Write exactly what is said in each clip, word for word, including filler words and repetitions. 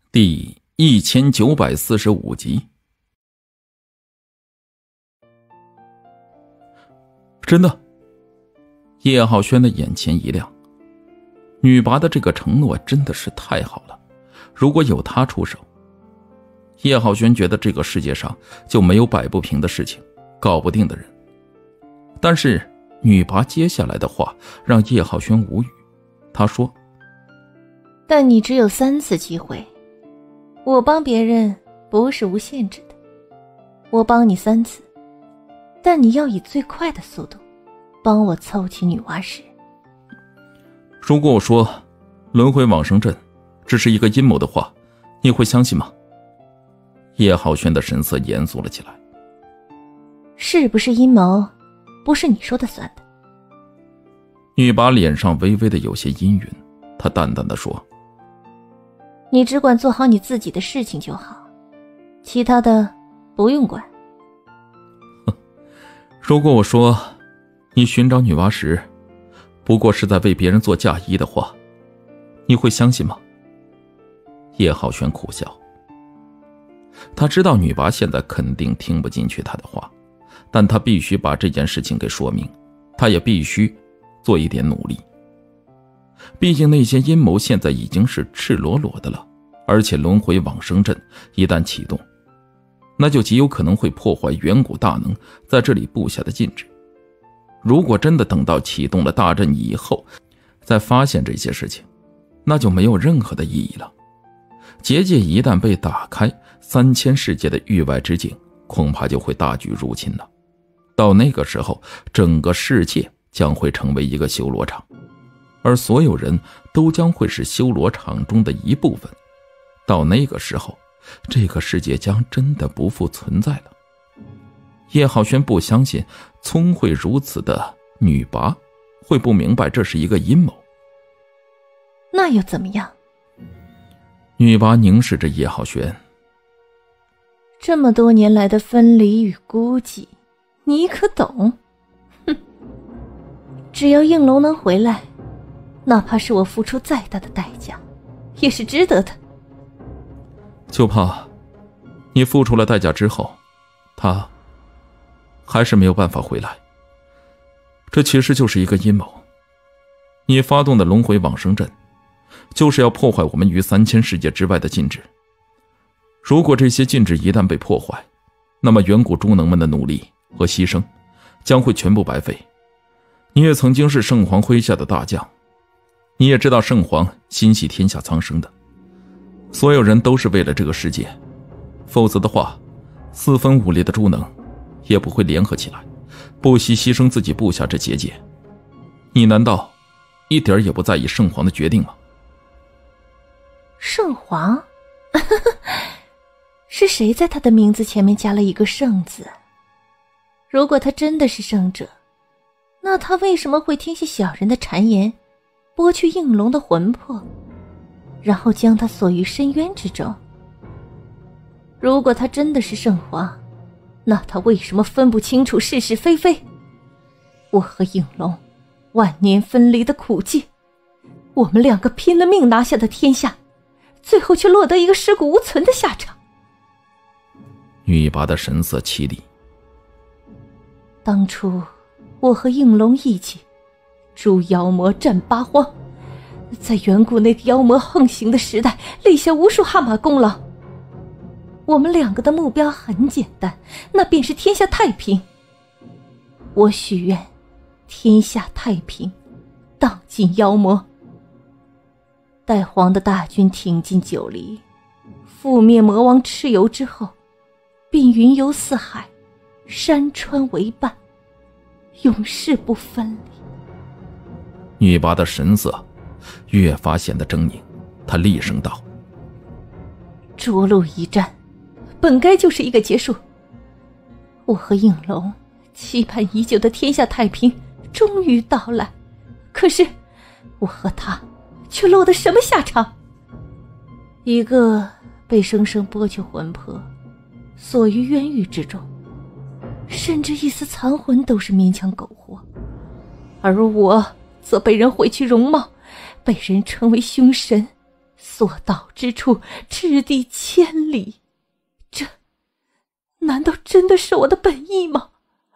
第一千九百四十五集。真的？叶浩轩的眼前一亮，女拔的这个承诺真的是太好了，如果有他出手，叶浩轩觉得这个世界上就没有摆不平的事情，搞不定的人。但是女拔接下来的话让叶浩轩无语，他说： 但你只有三次机会，我帮别人不是无限制的，我帮你三次，但你要以最快的速度帮我凑齐女娲石。 如果我说轮回往生阵只是一个阴谋的话，你会相信吗？叶浩轩的神色严肃了起来。 是不是阴谋不是你说的算的。 女拔脸上微微的有些阴云，她淡淡的说： 你只管做好你自己的事情就好，其他的不用管。 如果我说你寻找女娲石不过是在为别人做嫁衣的话，你会相信吗？叶浩轩苦笑，他知道女拔现在肯定听不进去他的话，但他必须把这件事情给说明，他也必须做一点努力。毕竟那些阴谋现在已经是赤裸裸的了，而且轮回往生阵一旦启动，那就极有可能会破坏远古大能在这里布下的禁制。如果真的等到启动了大阵以后再发现这些事情，那就没有任何的意义了。结界一旦被打开，三千世界的域外之境恐怕就会大举入侵了。到那个时候，整个世界将会成为一个修罗场，而所有人都将会是修罗场中的一部分。到那个时候，这个世界将真的不复存在了。叶浩轩不相信聪慧如此的女拔会不明白这是一个阴谋。 那又怎么样？ 女拔凝视着叶浩轩。 这么多年来的分离与孤寂，你可懂？哼！只要应龙能回来，哪怕是我付出再大的代价，也是值得的。 就怕你付出了代价之后，他还是没有办法回来。这其实就是一个阴谋。你发动的轮回往生阵就是要破坏我们于三千世界之外的禁制。如果这些禁制一旦被破坏，那么远古诸能们的努力和牺牲将会全部白费。你也曾经是圣皇麾下的大将，你也知道圣皇心系天下苍生的，所有人都是为了这个世界，否则的话，四分五裂的诸能也不会联合起来，不惜牺牲自己布下这结界。你难道一点也不在意圣皇的决定吗？ 圣皇？是谁在他的名字前面加了一个圣字？如果他真的是圣者，那他为什么会听信小人的谗言，剥去应龙的魂魄，然后将他锁于深渊之中？如果他真的是圣皇，那他为什么分不清楚是是非非？我和应龙万年分离的苦寂，我们两个拼了命拿下的天下，最后却落得一个尸骨无存的下场。 女拔的神色凄厉。 当初我和应龙一起诛妖魔战八荒，在远古那个妖魔横行的时代立下无数汗马功劳。我们两个的目标很简单，那便是天下太平。我许愿天下太平，荡尽妖魔。待黄的大军挺进九黎，覆灭魔王蚩尤之后，便云游四海，山川为伴，永世不分离。 女拔的神色越发显得狰狞，她厉声道： 涿鹿一战本该就是一个结束，我和应龙期盼已久的天下太平终于到来，可是我和他却落得什么下场？一个被生生剥去魂魄，锁于冤狱之中，甚至一丝残魂都是勉强苟活，而我则被人毁去容貌，被人称为凶神， 所到之处，掷地千里。这难道真的是我的本意吗？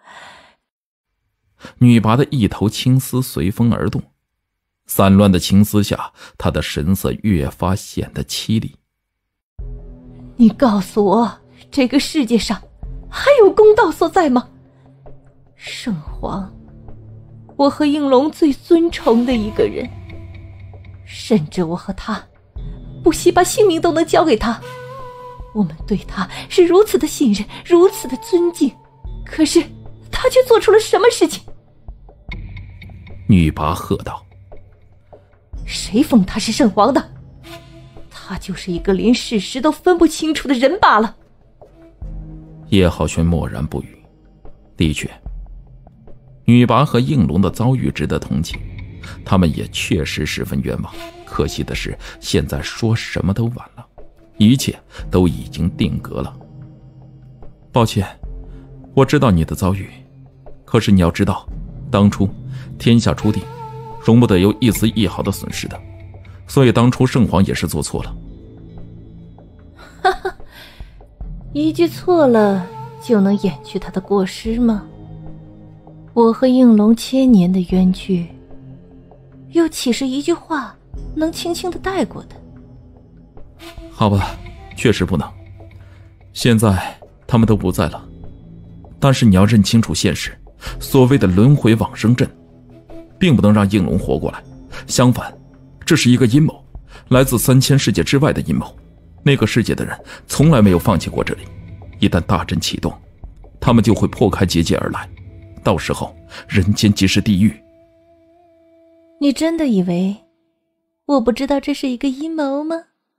女拔的一头青丝随风而动，散乱的青丝下，她的神色越发显得凄厉。 你告诉我，这个世界上还有公道所在吗？圣皇，我和应龙最尊崇的一个人，甚至我和他不惜把性命都能交给他。我们对他是如此的信任，如此的尊敬，可是他却做出了什么事情？ 女拔喝道： 谁封他是圣皇的？他就是一个连事实都分不清楚的人罢了。 叶浩轩默然不语。的确，女拔和应龙的遭遇值得同情，他们也确实十分冤枉。可惜的是，现在说什么都晚了，一切都已经定格了。抱歉，我知道你的遭遇，可是你要知道，当初天下初定，容不得有一丝一毫的损失的，所以当初圣皇也是做错了。 哈哈，一句错了就能掩去他的过失吗？我和应龙千年的冤屈，又岂是一句话能轻轻地带过的？ 好吧，确实不能。现在他们都不在了，但是你要认清楚现实，所谓的轮回往生阵并不能让应龙活过来，相反，这是一个阴谋，来自三千世界之外的阴谋。那个世界的人从来没有放弃过这里，一旦大阵启动，他们就会破开结界而来，到时候人间即是地狱。 你真的以为我不知道这是一个阴谋吗？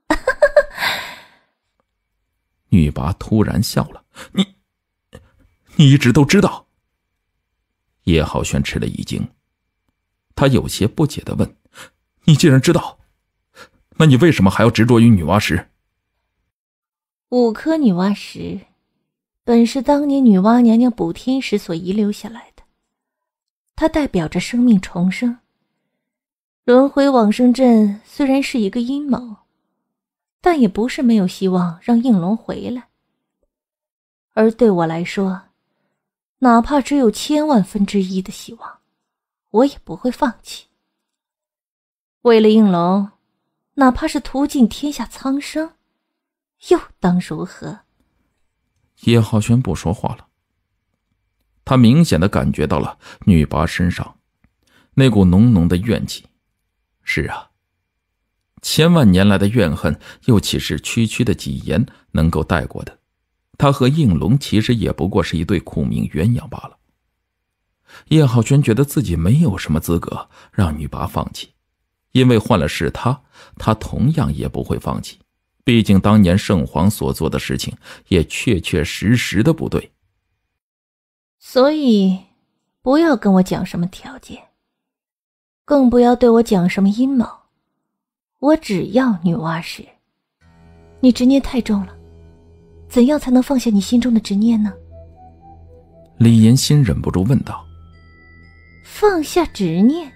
女拔突然笑了。你你一直都知道？叶浩轩吃了一惊，他有些不解地问：你既然知道，那你为什么还要执着于女娲石？ 五颗女娲石本是当年女娲娘娘补天时所遗留下来的，它代表着生命重生。轮回往生阵虽然是一个阴谋，但也不是没有希望让应龙回来。而对我来说，哪怕只有千万分之一的希望，我也不会放弃。为了应龙，哪怕是屠尽天下苍生，又当如何？ 叶浩轩不说话了，他明显地感觉到了女拔身上那股浓浓的怨气。是啊，千万年来的怨恨又岂是区区的几言能够带过的？他和应龙其实也不过是一对苦命鸳鸯罢了。叶浩轩觉得自己没有什么资格让女拔放弃，因为换了是他，他同样也不会放弃。毕竟当年圣皇所做的事情也确确实实的不对。 所以不要跟我讲什么条件，更不要对我讲什么阴谋，我只要女娲石。你执念太重了，怎样才能放下你心中的执念呢？ 李延新忍不住问道。 放下执念？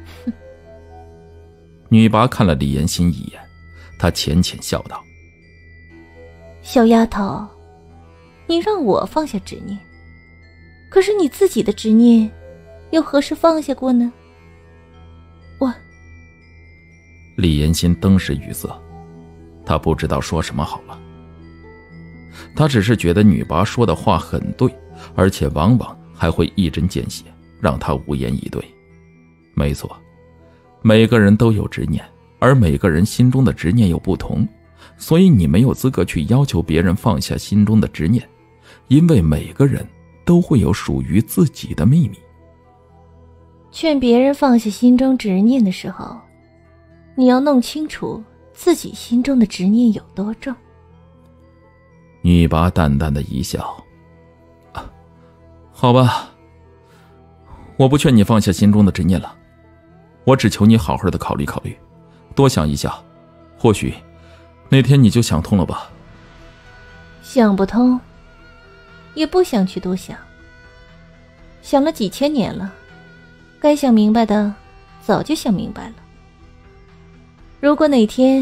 女拔看了李延新一眼，她浅浅笑道： 小丫头，你让我放下执念，可是你自己的执念又何时放下过呢？我…… 李延新登时语塞，他不知道说什么好了。他只是觉得女拔说的话很对，而且往往还会一针见血，让他无言以对。没错，每个人都有执念，而每个人心中的执念又不同，所以你没有资格去要求别人放下心中的执念，因为每个人都会有属于自己的秘密。 劝别人放下心中执念的时候，你要弄清楚自己心中的执念有多重。 女拔淡淡的一笑，啊，好吧，我不劝你放下心中的执念了，我只求你好好的考虑考虑，多想一下，或许那天你就想通了吧。 想不通，也不想去多想，想了几千年了，该想明白的早就想明白了。如果哪天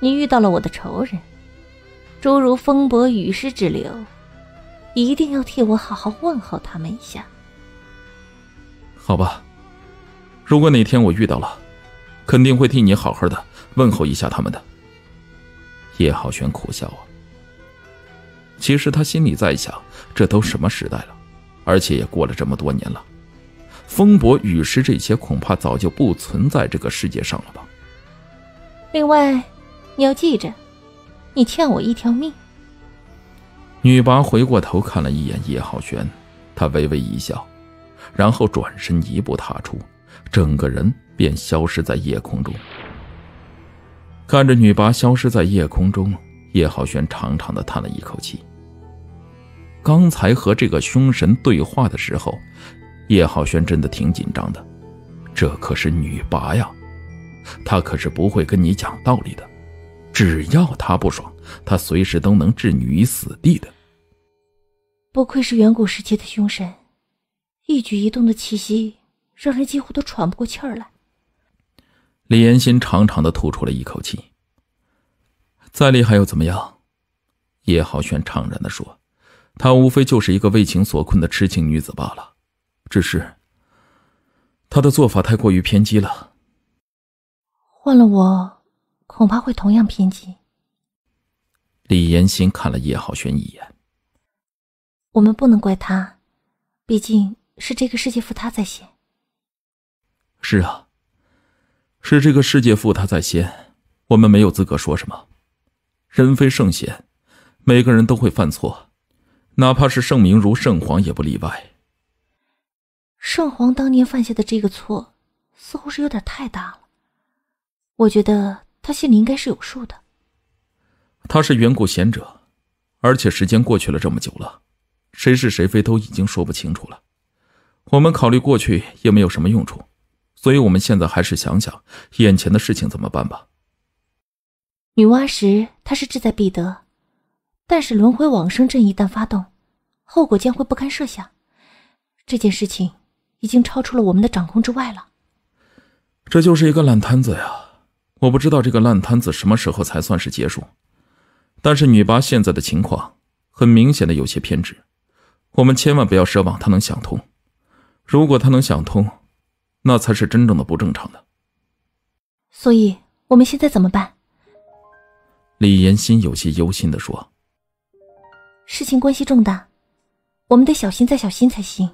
你遇到了我的仇人，诸如风伯雨师之流，一定要替我好好问候他们一下。 好吧，如果哪天我遇到了，肯定会替你好好的问候一下他们的。叶浩轩苦笑啊。其实他心里在想，这都什么时代了，而且也过了这么多年了，风伯雨师这些恐怕早就不存在这个世界上了吧。 另外你要记着，你欠我一条命。 女拔回过头看了一眼叶浩轩，她微微一笑，然后转身一步踏出，整个人便消失在夜空中。看着女拔消失在夜空中，叶浩轩长长的叹了一口气。刚才和这个凶神对话的时候，叶浩轩真的挺紧张的，这可是女拔呀，她可是不会跟你讲道理的，只要她不爽，她随时都能置你于死地的。 不愧是远古时期的凶神，一举一动的气息让人几乎都喘不过气儿来。 李延新长长的吐出了一口气。再厉害又怎么样？叶浩轩怅然地说，她无非就是一个为情所困的痴情女子罢了，只是她的做法太过于偏激了。 换了我，恐怕会同样偏激。 李延新看了叶浩轩一眼。 我们不能怪他，毕竟是这个世界负他在先。 是啊，是这个世界负他在先，我们没有资格说什么。人非圣贤，每个人都会犯错，哪怕是圣明如圣皇也不例外。 圣皇当年犯下的这个错，似乎是有点太大了。我觉得他心里应该是有数的。 他是远古贤者，而且时间过去了这么久了，谁是谁非都已经说不清楚了。我们考虑过去也没有什么用处，所以我们现在还是想想眼前的事情怎么办吧。 女娲石它是志在必得，但是轮回往生阵一旦发动，后果将会不堪设想。这件事情已经超出了我们的掌控之外了。 这就是一个烂摊子呀，我不知道这个烂摊子什么时候才算是结束。但是女拔现在的情况很明显的有些偏执，我们千万不要奢望她能想通。如果她能想通，那才是真正的不正常的。 所以我们现在怎么办？ 李延新有些忧心地说， 事情关系重大，我们得小心再小心才行。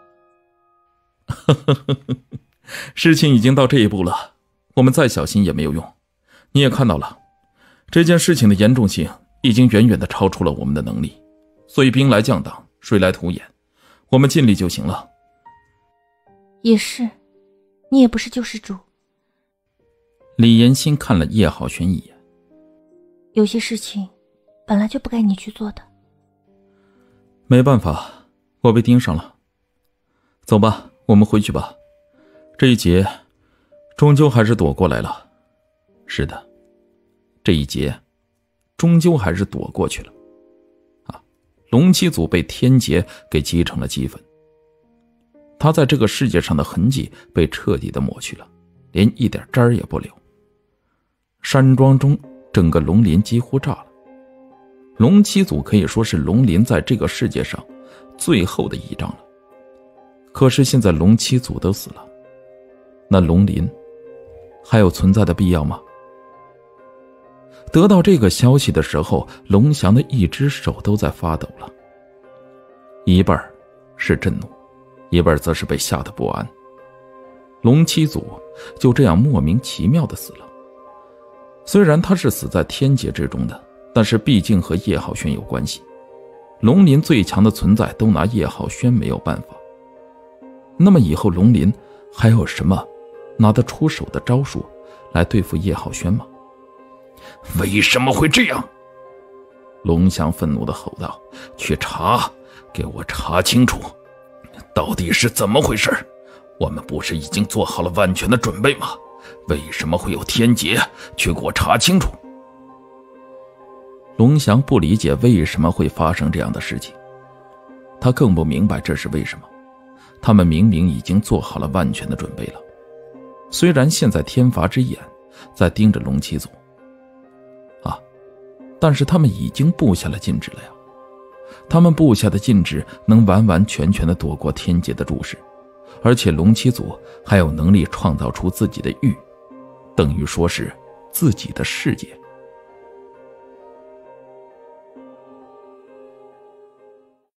事情已经到这一步了，我们再小心也没有用。你也看到了，这件事情的严重性已经远远地超出了我们的能力，所以兵来将挡，水来土掩，我们尽力就行了。 也是，你也不是救世主。 李延新看了叶浩轩一眼， 有些事情本来就不该你去做的。 没办法，我被盯上了。走吧，我们回去吧。这一劫终究还是躲过来了。是的，这一劫终究还是躲过去了。啊，龙七祖被天劫给击成了齑粉，他在这个世界上的痕迹被彻底的抹去了，连一点渣儿也不留。山庄中整个龙林几乎炸了，龙七祖可以说是龙林在这个世界上最后的倚仗了。可是现在龙七祖都死了，那龙林还有存在的必要吗？得到这个消息的时候，龙翔的一只手都在发抖了，一半是震怒，一半则是被吓得不安。龙七祖就这样莫名其妙的死了。虽然他是死在天劫之中的，但是毕竟和叶浩轩有关系，龙林最强的存在都拿叶浩轩没有办法。那么以后龙林还有什么拿得出手的招数来对付叶浩轩吗？为什么会这样？龙翔愤怒地吼道，去查，给我查清楚，到底是怎么回事？我们不是已经做好了万全的准备吗？为什么会有天劫？去给我查清楚。龙翔不理解为什么会发生这样的事情，他更不明白这是为什么。他们明明已经做好了万全的准备了，虽然现在天罚之眼在盯着龙七祖， 但是他们已经布下了禁制了呀。他们布下的禁制能完完全全的躲过天劫的注视，而且龙七祖还有能力创造出自己的域，等于说是自己的世界。